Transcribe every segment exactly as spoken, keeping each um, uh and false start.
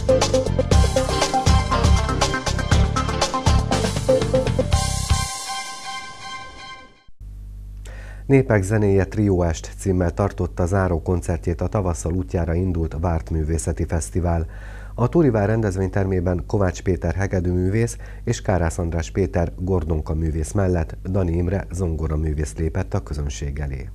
Népek zenéje Trióest címmel tartotta záró koncertjét a tavasszal útjára indult Várt Művészeti Fesztivál. A Turival rendezvénytermében Kovács Péter hegedűművész és Kárász András Péter gordonka művész mellett Dani Imre zongoraművész lépett a közönség elé.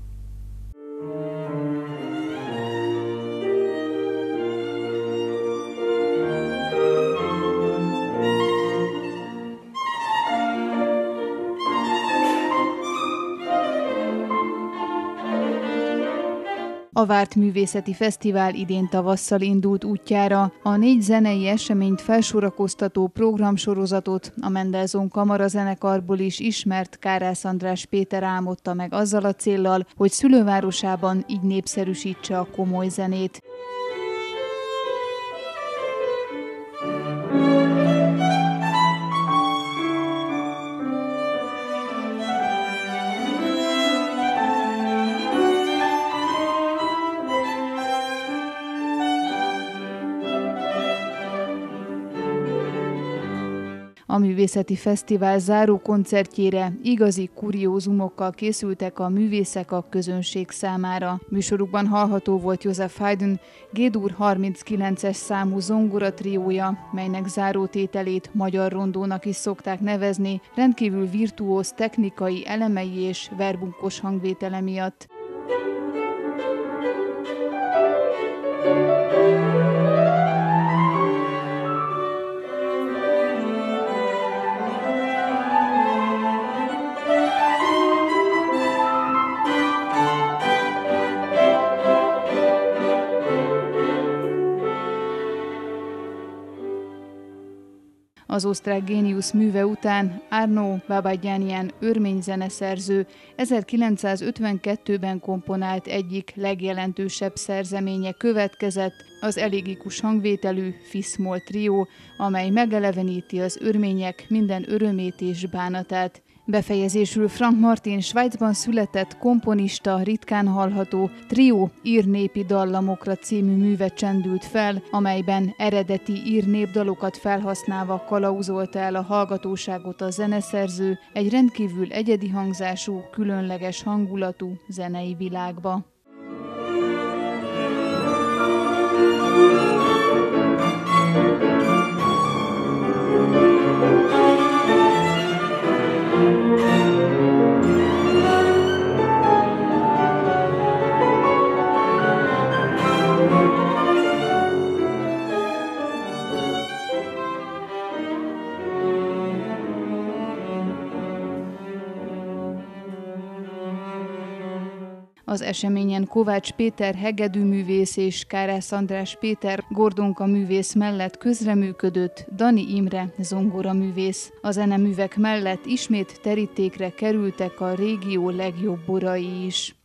A Várt Művészeti Fesztivál idén tavasszal indult útjára. A négy zenei eseményt felsorakoztató programsorozatot a Mendelssohn Kamarazenekarból is ismert Kárász András Péter álmodta meg azzal a céllal, hogy szülővárosában így népszerűsítse a komoly zenét. A Művészeti Fesztivál záró koncertjére igazi kuriózumokkal készültek a művészek a közönség számára. Műsorukban hallható volt Joseph Haydn G-dur harminckilences számú zongoratriója, melynek zárótételét magyar rondónak is szokták nevezni, rendkívül virtuóz technikai elemei és verbunkos hangvétele miatt. Az osztrák géniusz műve után Arno Babadjanian örmény zeneszerző ezerkilencszázötvenkettőben komponált egyik legjelentősebb szerzeménye következett, az elegikus hangvételű Fis-moll trió, amely megeleveníti az örmények minden örömét és bánatát. Befejezésül Frank Martin Svájcban született komponista ritkán hallható Trió ír népi dallamokra című műve csendült fel, amelyben eredeti ír népdalokat felhasználva kalauzolta el a hallgatóságot a zeneszerző egy rendkívül egyedi hangzású, különleges hangulatú zenei világba. Az eseményen Kovács Péter hegedűművész és Kárász András Péter gordonka művész mellett közreműködött Dani Imre zongoraművész. A zeneművek mellett ismét terítékre kerültek a régió legjobb borai is.